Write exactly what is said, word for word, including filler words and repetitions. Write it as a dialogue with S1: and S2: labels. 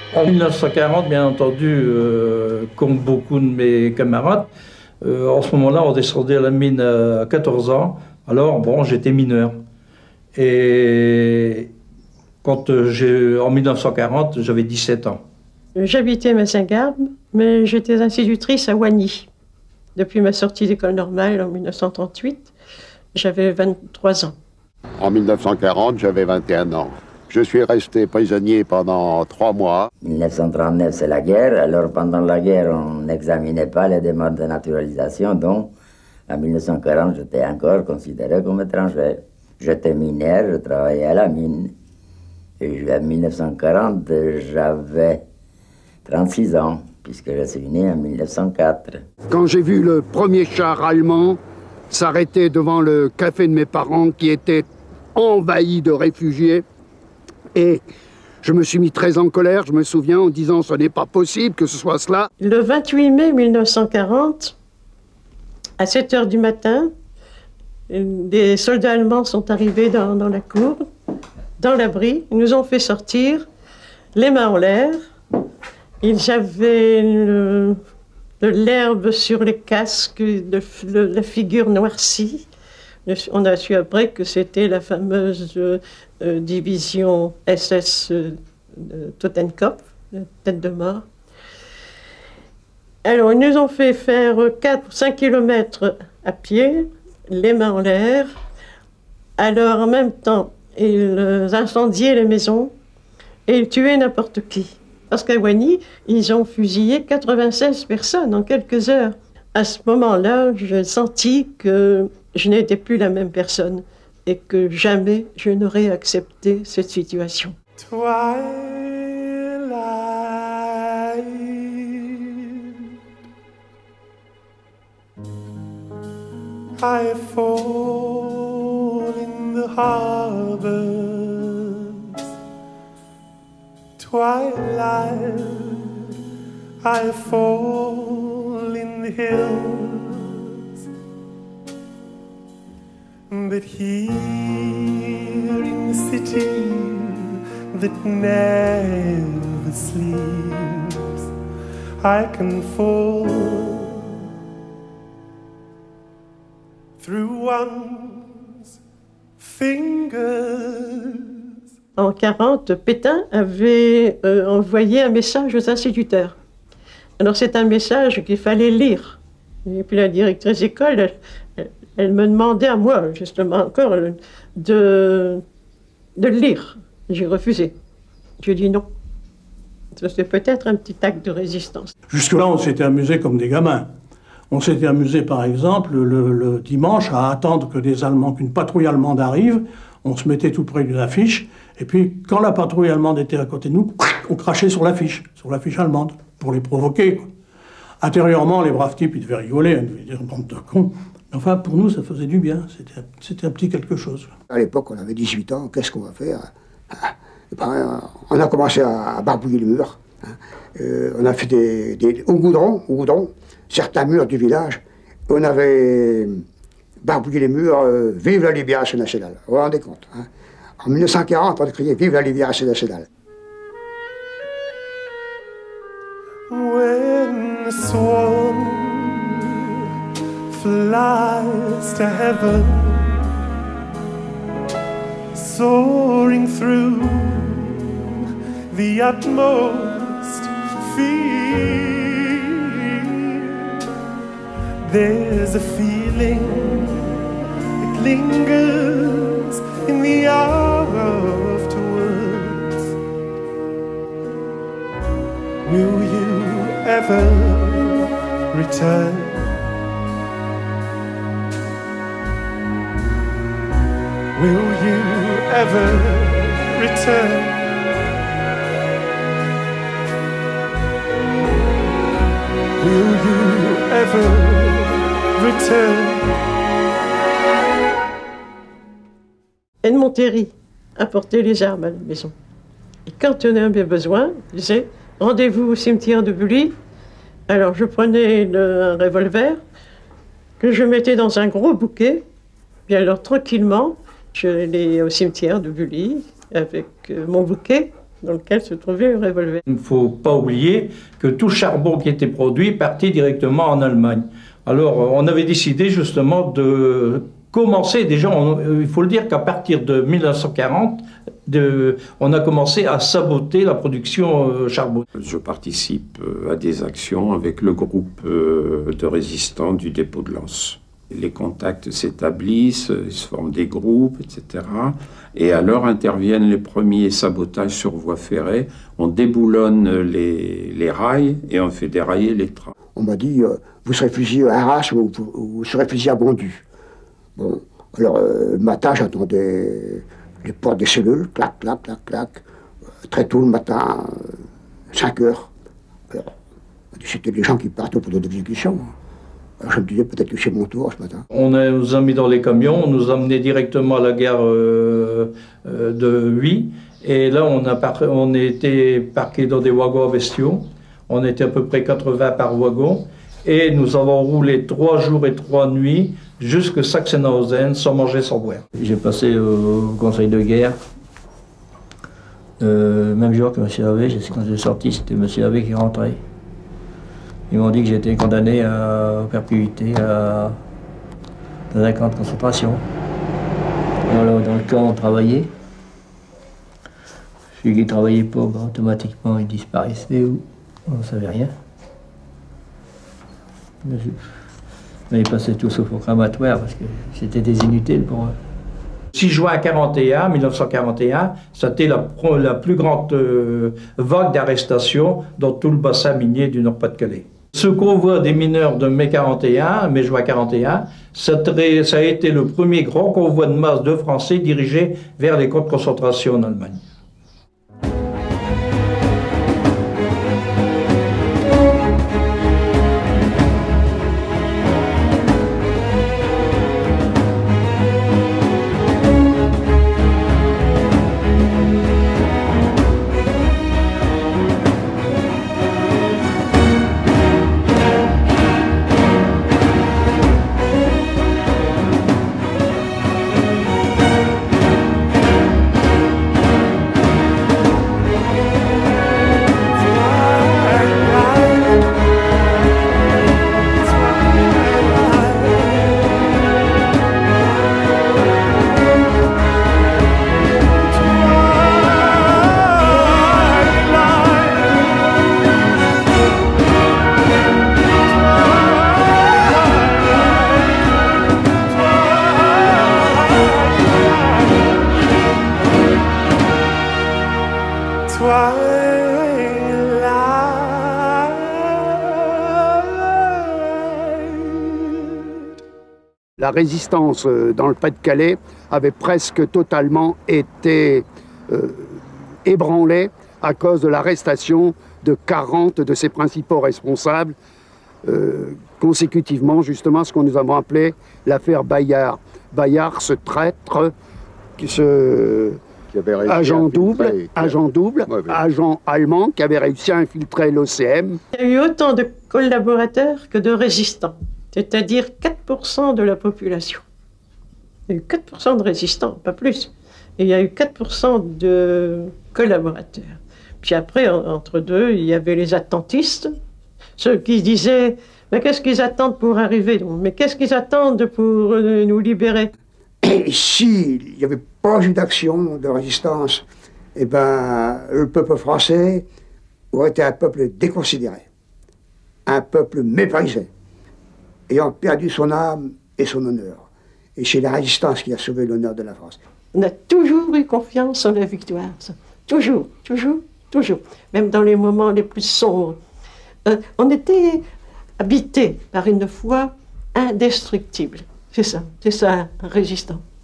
S1: En mille neuf cent quarante, bien entendu, euh, comme beaucoup de mes camarades, euh, en ce moment-là, on descendait à la mine à quatorze ans. Alors, bon, j'étais mineur. Et quand euh, j'ai, en mille neuf cent quarante, j'avais dix-sept ans.
S2: J'habitais Massingarbe, mais j'étais institutrice à Wagny. Depuis ma sortie d'école normale en mille neuf cent trente-huit, j'avais vingt-trois ans.
S3: En mille neuf cent quarante, j'avais vingt et un ans. Je suis resté prisonnier pendant trois mois.
S4: mille neuf cent trente-neuf, c'est la guerre. Alors, pendant la guerre, on n'examinait pas les demandes de naturalisation. Donc, en mille neuf cent quarante, j'étais encore considéré comme étranger. J'étais mineur, je travaillais à la mine. Et en mille neuf cent quarante, j'avais trente-six ans, puisque je suis né en mille neuf cent quatre.
S3: Quand j'ai vu le premier char allemand s'arrêter devant le café de mes parents qui était envahi de réfugiés, et je me suis mis très en colère, je me souviens, en disant ce n'est pas possible que ce soit cela.
S2: Le vingt-huit mai mille neuf cent quarante, à sept heures du matin, des soldats allemands sont arrivés dans, dans la cour, dans l'abri. Ils nous ont fait sortir, les mains en l'air. Ils avaient le, de l'herbe sur les casques, de, de, la figure noircie. On a su après que c'était la fameuse euh, division S S euh, Totenkopf, la tête de mort. Alors, ils nous ont fait faire quatre ou cinq kilomètres à pied, les mains en l'air. Alors, en même temps, ils incendiaient les maisons et ils tuaient n'importe qui. Parce qu'à Wagny, ils ont fusillé quatre-vingt-seize personnes en quelques heures. À ce moment-là, j'ai senti que je n'étais plus la même personne et que jamais je n'aurais accepté cette situation.
S5: Twilight, I fall in the harbors. Twilight, I fall in the hills. But here in the city that never sleeps, I can fall through one's fingers.
S2: En quarante, Pétain avait euh, envoyé un message aux instituteurs. Alors c'est un message qu'il fallait lire. Et puis la directrice d'école, elle, elle, elle me demandait à moi, justement encore, de, de le lire. J'ai refusé. J'ai dit non. C'était peut-être un petit acte de résistance.
S6: Jusque-là, on s'était amusé comme des gamins. On s'était amusé, par exemple, le, le dimanche, à attendre que des Allemands, qu'une patrouille allemande arrive. On se mettait tout près d'une affiche. Et puis, quand la patrouille allemande était à côté de nous, on crachait sur l'affiche, sur l'affiche allemande, pour les provoquer, quoi. Intérieurement, les braves types, ils devaient rigoler, ils devaient dire « bande de cons ». Mais enfin, pour nous, ça faisait du bien. C'était un petit quelque chose.
S7: À l'époque, on avait dix-huit ans. Qu'est-ce qu'on va faire? Et ben, on a commencé à barbouiller les murs. Euh, on a fait des, des, au goudron, au goudron, certains murs du village. On avait barbouillé les murs, euh, « Vive la libération nationale ». Vous vous rendez compte, hein? En mille neuf cent quarante, on a crié « Vive la libération nationale ».
S5: When the swan flies to heaven, soaring through the utmost fear, there's a feeling that lingers in the afterwards. Will you ever return? Will you ever return? Will you ever return?
S2: Edmond Théry apportait les armes à la maison. Et quand on avait besoin, il disait « Rendez-vous au cimetière de Bully ». Alors je prenais le, un revolver que je mettais dans un gros bouquet. Puis alors tranquillement, je l'ai au cimetière de Bully avec euh, mon bouquet dans lequel se trouvait un revolver.
S1: Il ne faut pas oublier que tout charbon qui était produit partait directement en Allemagne. Alors, on avait décidé justement de commencer, déjà, on, il faut le dire qu'à partir de mille neuf cent quarante, de, on a commencé à saboter la production euh, charbon.
S8: Je participe euh, à des actions avec le groupe euh, de résistants du dépôt de Lens. Les contacts s'établissent, ils se forment des groupes, et cetera. Et alors interviennent les premiers sabotages sur voie ferrée. On déboulonne les, les rails et on fait dérailler les trains.
S7: On m'a dit, euh, vous serez fusillé à Arras ou vous, vous serez fusillé à Bondu. Bon, alors euh, le matin, j'attendais les portes des cellules, clac, clac, clac, clac. Euh, très tôt le matin, euh, cinq heures. Alors, c'était les gens qui partent pour des exécutions. Alors je me disais peut-être que c'est mon tour ce matin.
S1: On a, nous a mis dans les camions, on nous a emmenés directement à la gare euh, euh, de Huy. Et là, on a, par, on a été parqués dans des wagons à bestiaux. On était à peu près quatre-vingts par wagon. Et nous avons roulé trois jours et trois nuits jusqu'à Sachsenhausen sans manger, sans boire.
S9: J'ai passé au conseil de guerre. Euh, même jour que M. Hervé, quand j'ai sorti, c'était M. Hervé qui rentrait. Ils m'ont dit que j'étais condamné à perpétuité à, dans un camp de concentration. Dans le, dans le camp, on travaillait. Celui qui ne travaillait pas, ben, automatiquement, il disparaissait ou on ne savait rien. Mais ils passaient tous au four crematoire parce que c'était des inutiles pour eux.
S1: six juin quarante et un, mille neuf cent quarante et un, c'était la, la plus grande euh, vague d'arrestations dans tout le bassin minier du Nord-Pas-de-Calais. Ce convoi des mineurs de mai quarante et un, mai-juin quarante et un, ça, ça a été le premier grand convoi de masse de Français dirigé vers les camps de concentration en Allemagne.
S3: La résistance dans le Pas-de-Calais avait presque totalement été euh, ébranlée à cause de l'arrestation de quarante de ses principaux responsables, euh, consécutivement justement ce que nous avons appelé l'affaire Bayard. Bayard, ce traître, ce agent double, agent double, ouais, ouais. agent allemand qui avait réussi à infiltrer l'O C M.
S2: Il y a eu autant de collaborateurs que de résistants, c'est-à-dire quatre pour cent de la population. Il y a eu quatre pour cent de résistants, pas plus. Et il y a eu quatre pour cent de collaborateurs. Puis après, entre deux, il y avait les attentistes, ceux qui disaient « Mais qu'est-ce qu'ils attendent pour arriver? Mais qu'est-ce qu'ils attendent pour euh, nous libérer ?»
S7: Et s'il n'y avait pas eu d'action de résistance, eh ben, le peuple français aurait été un peuple déconsidéré, un peuple méprisé, ayant perdu son âme et son honneur. Et c'est la résistance qui a sauvé l'honneur de la France.
S2: On a toujours eu confiance en la victoire, ça. Toujours, toujours, toujours. Même dans les moments les plus sombres. Euh, on était habité par une foi indestructible. C'est ça, c'est ça, un résistant.